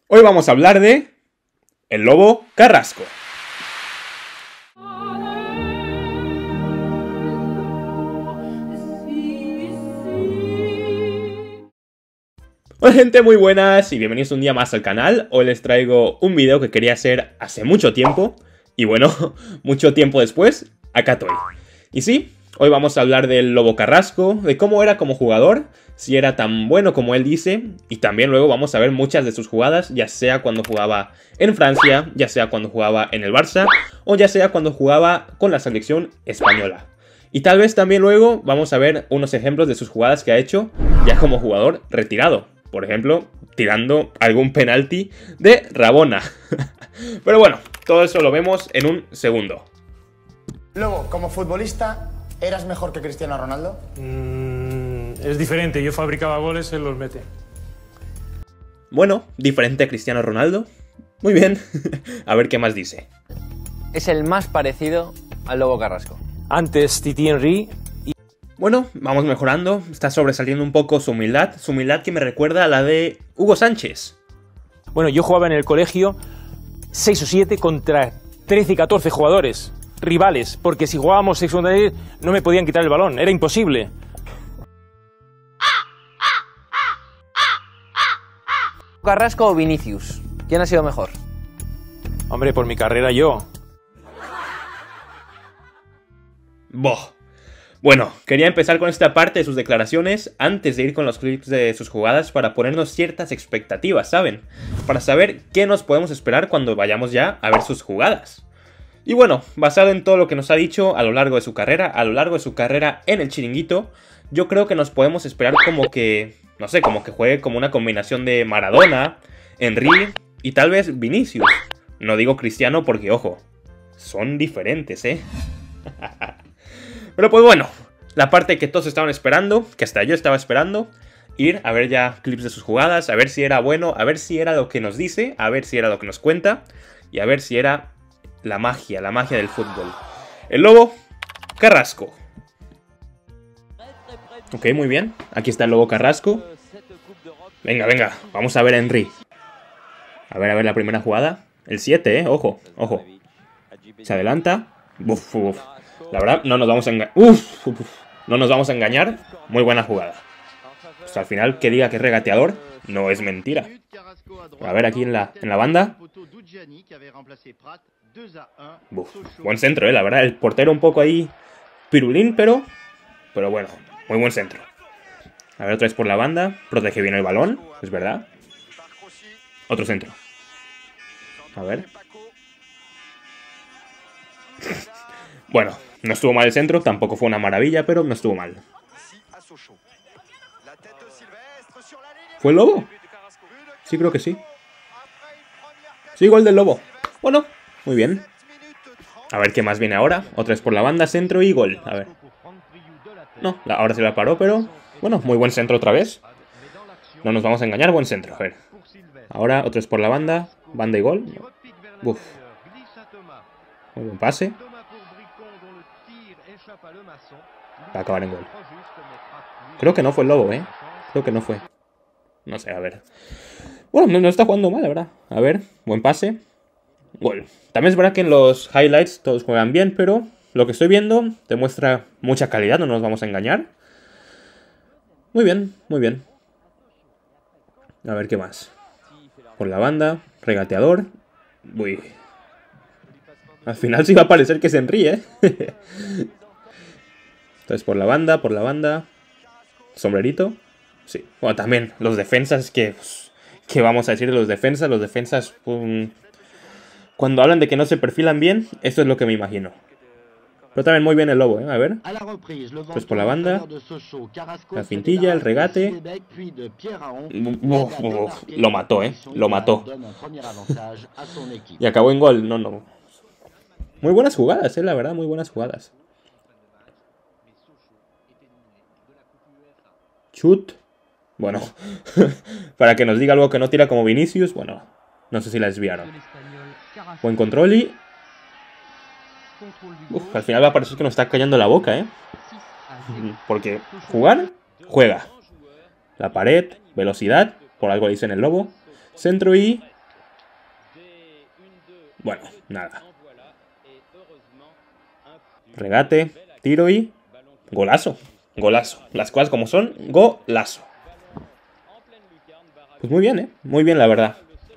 Hoy vamos a hablar de el Lobo Carrasco. Hola gente, muy buenas y bienvenidos un día más al canal. Hoy les traigo un video que quería hacer hace mucho tiempo. Y bueno, mucho tiempo después, acá estoy. Y sí, hoy vamos a hablar del Lobo Carrasco, de cómo era como jugador, si era tan bueno como él dice. Y también luego vamos a ver muchas de sus jugadas, ya sea cuando jugaba en Francia, ya sea cuando jugaba en el Barça, o ya sea cuando jugaba con la selección española. Y tal vez también luego vamos a ver unos ejemplos de sus jugadas que ha hecho ya como jugador retirado. Por ejemplo, tirando algún penalti de Rabona. Pero bueno, todo eso lo vemos en un segundo. Lobo, como futbolista, ¿eras mejor que Cristiano Ronaldo? Es diferente, yo fabricaba goles, él los mete. Bueno, diferente a Cristiano Ronaldo. Muy bien. A ver qué más dice. Es el más parecido al Lobo Carrasco. Antes Titi Henry. Bueno, vamos mejorando. Está sobresaliendo un poco su humildad. Su humildad que me recuerda a la de Hugo Sánchez. Bueno, yo jugaba en el colegio 6 o 7 contra 13 y 14 jugadores, rivales, porque si jugábamos 6 contra 10 no me podían quitar el balón, era imposible. ¿Carrasco o Vinicius? ¿Quién ha sido mejor? Hombre, por mi carrera yo. Boh. Bueno, quería empezar con esta parte de sus declaraciones antes de ir con los clips de sus jugadas para ponernos ciertas expectativas, ¿saben? Para saber qué nos podemos esperar cuando vayamos ya a ver sus jugadas. Y bueno, basado en todo lo que nos ha dicho a lo largo de su carrera, en el Chiringuito, yo creo que nos podemos esperar como que, no sé, como que juegue como una combinación de Maradona, Henry y tal vez Vinicius. No digo Cristiano porque, ojo, son diferentes, ¿eh? Pero pues bueno, la parte que todos estaban esperando, que hasta yo estaba esperando, ir a ver ya clips de sus jugadas, a ver si era bueno, a ver si era lo que nos dice, a ver si era lo que nos cuenta y a ver si era la magia del fútbol. El Lobo Carrasco. Ok, muy bien. Aquí está el Lobo Carrasco. Venga, venga, vamos a ver a Henry. A ver la primera jugada. El 7, ojo, ojo. Se adelanta. Uf, uf. La verdad, no nos vamos a engañar. No nos vamos a engañar. Muy buena jugada. Pues al final, que diga que es regateador, no es mentira. A ver aquí en la banda. Uf, buen centro, la verdad. El portero un poco ahí pirulín, pero bueno, muy buen centro. A ver, otra vez por la banda. Protege bien el balón, es verdad. Otro centro. A ver. Bueno, no estuvo mal el centro, tampoco fue una maravilla, pero no estuvo mal. ¿Fue el Lobo? Sí, creo que sí. Sí, gol del Lobo. Bueno, muy bien. A ver qué más viene ahora. Otra vez por la banda, centro y gol. A ver. No, ahora se la paró, pero... Bueno, muy buen centro otra vez. No nos vamos a engañar, buen centro. A ver. Ahora, otra vez por la banda. Banda y gol. Uf. Muy buen pase. Va a acabar en gol. Creo que no fue el Lobo, Creo que no fue. No sé, a ver. Bueno, no está jugando mal, la verdad. A ver, buen pase. Gol. También es verdad que en los highlights todos juegan bien, pero lo que estoy viendo demuestra mucha calidad, no nos vamos a engañar. Muy bien, muy bien. A ver qué más. Por la banda, regateador. Uy. Al final sí va a parecer que se enríe, Entonces por la banda. Sombrerito. Sí. Bueno, también los defensas que... ¿Qué vamos a decir de los defensas? Los defensas... cuando hablan de que no se perfilan bien, esto es lo que me imagino. Pero también muy bien el Lobo, A ver. Pues por la banda. La fintilla, el regate. Lo mató, Lo mató. Y acabó en gol. No. Muy buenas jugadas, la verdad, muy buenas jugadas. Chut. Bueno, para que nos diga algo que no tira como Vinicius, bueno, no sé si la desviaron. Buen control y... al final va a parecer que nos está callando la boca, Porque jugar, juega. La pared, velocidad, por algo le dicen el Lobo. Centro y Bueno, nada. Regate, tiro y... golazo. Golazo. Las cosas como son, golazo. Pues muy bien, ¿eh? Muy bien, la verdad.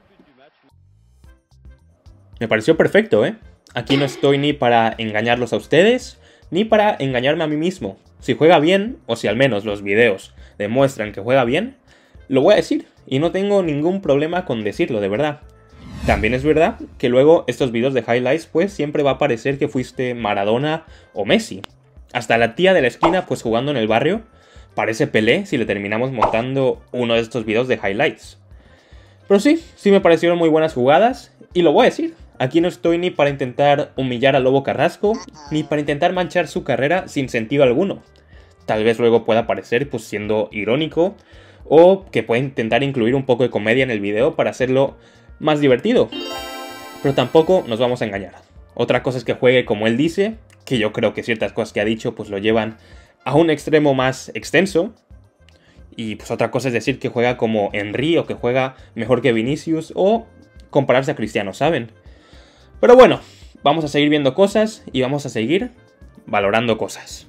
Me pareció perfecto, ¿eh? Aquí no estoy ni para engañarlos a ustedes, ni para engañarme a mí mismo. Si juega bien, o si al menos los videos demuestran que juega bien, lo voy a decir. Y no tengo ningún problema con decirlo, de verdad. También es verdad que luego estos videos de highlights, pues siempre va a parecer que fuiste Maradona o Messi. Hasta la tía de la esquina, pues jugando en el barrio, parece Pelé si le terminamos montando uno de estos videos de highlights. Pero sí me parecieron muy buenas jugadas, y lo voy a decir. Aquí no estoy ni para intentar humillar a Lobo Carrasco, ni para intentar manchar su carrera sin sentido alguno. Tal vez luego pueda parecer pues siendo irónico, o que pueda intentar incluir un poco de comedia en el video para hacerlo más divertido. Pero tampoco nos vamos a engañar. Otra cosa es que juegue como él dice, que yo creo que ciertas cosas que ha dicho pues lo llevan a un extremo más extenso. Y pues otra cosa es decir que juega como Henry o que juega mejor que Vinicius o compararse a Cristiano, ¿saben? Pero bueno, vamos a seguir viendo cosas y vamos a seguir valorando cosas.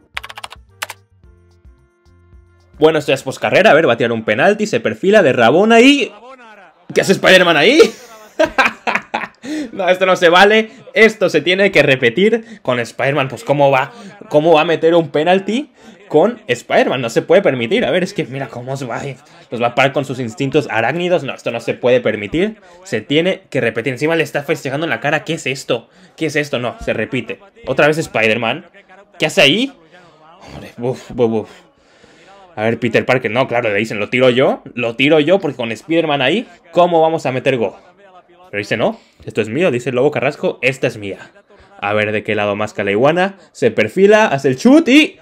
Bueno, esto ya es poscarrera. A ver, va a tirar un penalti, se perfila de Rabona y... ¿qué hace Spider-Man ahí? No, esto no se vale. Esto se tiene que repetir con Spider-Man. Pues ¿cómo va a meter un penalti con Spider-Man? No se puede permitir. A ver, es que mira cómo se va. Los va a parar con sus instintos arácnidos. No, esto no se puede permitir. Se tiene que repetir. Encima le está festejando en la cara. ¿Qué es esto? ¿Qué es esto? No, se repite. Otra vez Spider-Man. ¿Qué hace ahí? Hombre, uf. A ver, Peter Parker. No, claro, le dicen, lo tiro yo porque con Spider-Man ahí, ¿cómo vamos a meter go? Pero dice, no, esto es mío, dice el Lobo Carrasco, esta es mía. A ver de qué lado masca la iguana. Se perfila, hace el shoot y...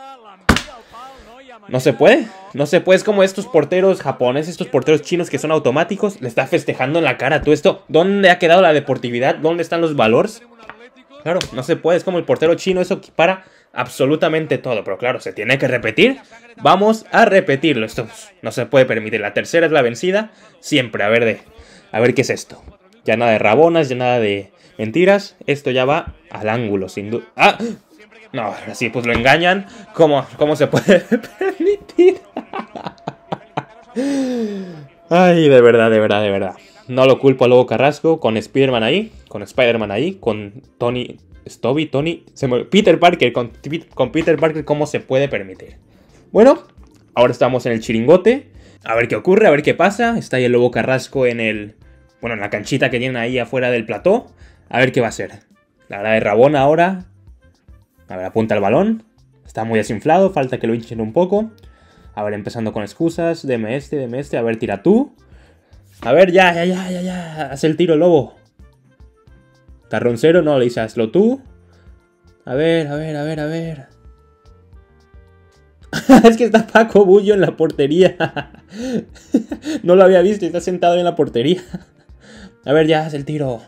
no se puede, es como estos porteros japoneses, estos porteros chinos que son automáticos. Le está festejando en la cara todo esto. ¿Dónde ha quedado la deportividad? ¿Dónde están los valores? Claro, no se puede, es como el portero chino, eso para absolutamente todo. Pero claro, se tiene que repetir. Vamos a repetirlo, esto no se puede permitir. La tercera es la vencida, siempre. A ver qué es esto. Ya nada de rabonas, ya nada de mentiras. Esto ya va al ángulo, sin duda. ¡Ah! No, así pues lo engañan. ¿Cómo se puede permitir? Ay, de verdad. No lo culpo a Lobo Carrasco con Spider-Man ahí, con Peter Parker, con Peter Parker, ¿cómo se puede permitir? Bueno, ahora estamos en el chiringote. A ver qué ocurre, a ver qué pasa. Está ahí el Lobo Carrasco en la canchita que tienen ahí afuera del plató. A ver qué va a hacer. La verdad de Rabona ahora. A ver, apunta el balón. Está muy desinflado, falta que lo hinchen un poco. A ver, empezando con excusas. Deme este. A ver, tira tú. A ver, ya. Haz el tiro, Lobo. Carroncero, no, le dice, hazlo tú. A ver. Es que está Paco Bullo en la portería. No lo había visto, está sentado en la portería. A ver, ya, haz el tiro.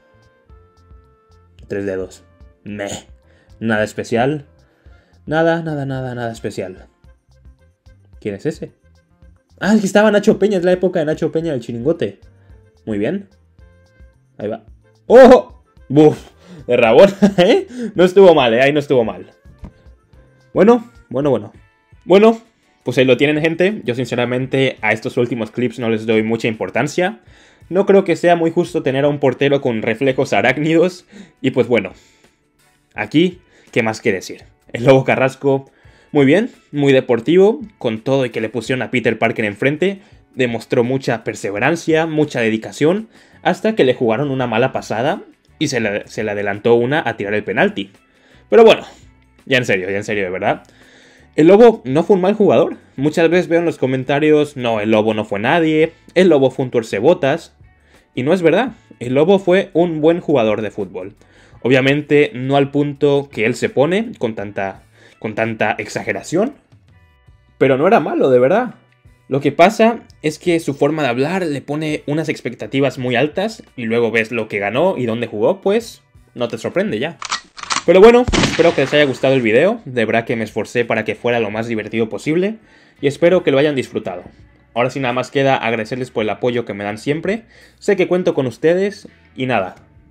3 dedos. Nada especial. Nada especial. ¿Quién es ese? Ah, es que estaba Nacho Peña, es la época de Nacho Peña del chiringote. Muy bien. Ahí va. ¡Oh! ¡Buf! De Rabona, ¿eh? No estuvo mal, ahí no estuvo mal. Bueno, pues ahí lo tienen, gente. Yo sinceramente a estos últimos clips no les doy mucha importancia. No creo que sea muy justo tener a un portero con reflejos arácnidos. Y pues bueno, aquí, ¿qué más que decir? El Lobo Carrasco, muy bien, muy deportivo, con todo y que le pusieron a Peter Parker enfrente. Demostró mucha perseverancia, mucha dedicación, hasta que le jugaron una mala pasada y se le adelantó una a tirar el penalti. Pero bueno, ya en serio, de verdad. El Lobo no fue un mal jugador. Muchas veces veo en los comentarios, no, el Lobo no fue nadie, el Lobo fue un tuercebotas. Y no es verdad, el Lobo fue un buen jugador de fútbol. Obviamente no al punto que él se pone, con tanta exageración. Pero no era malo, de verdad. Lo que pasa es que su forma de hablar le pone unas expectativas muy altas y luego ves lo que ganó y dónde jugó, pues no te sorprende ya. Pero bueno, espero que les haya gustado el video, de verdad que me esforcé para que fuera lo más divertido posible y espero que lo hayan disfrutado. Ahora sí nada más queda agradecerles por el apoyo que me dan siempre, sé que cuento con ustedes y nada,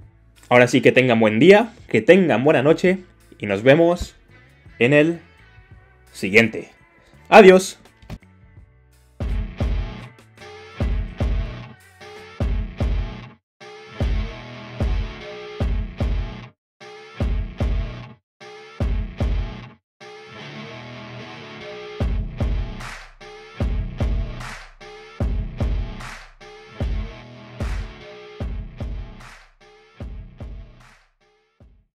Ahora sí que tengan buen día, que tengan buena noche y nos vemos en el siguiente. Adiós.